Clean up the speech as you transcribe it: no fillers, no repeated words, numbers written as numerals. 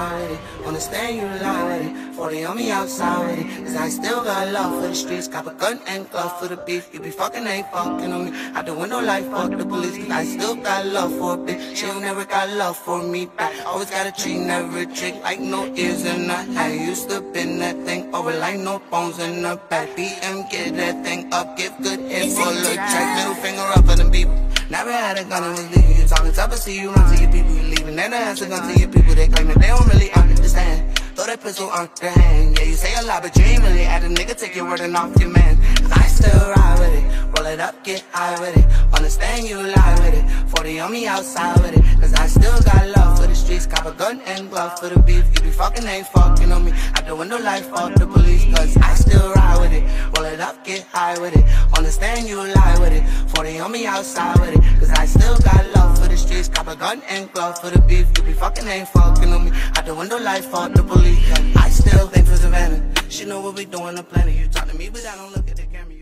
outside with it. Understand you lie with it. 40 on me outside with it. Cause I still got love for the streets. Cop a gun and glove for the beef. You be fucking, ain't fucking on me. Out the window like fuck the police. Cause I still got love for a bitch. She don't never got love for me back. Always gotta treat every trick like no ears in her head. Used to bend that thing over like no bones in her back. BM, get that thing up, give good hit for a little track. Middle finger up for them people. Never had a gun and was leaving you talking tough, but see you run to your people, you leaving. Then I ask a gun to your people, they claim that they don't really understand. Throw that pistol on their hand. Yeah, you say a lot, but you ain't really at a nigga, take your word and off your man. Cause I still ride with it, roll it up, get high with it. Understand you lie with it, 40 on me outside with it. Cause I still got love for the streets, cop a gun and glove for the beef. You be fucking, ain't fucking on me. Out the window like fuck the police. Cause I still ride with it, roll it up, get high with it. Understand you lie with it, 40 on me outside with it. Cause I still got love for the streets, cop a gun and glove for the beef. You be fucking, ain't fucking on me. Out the window like fuck the police. I still think for Savannah. She know what we doing, the planet. You talk to me, but I don't look at the camera.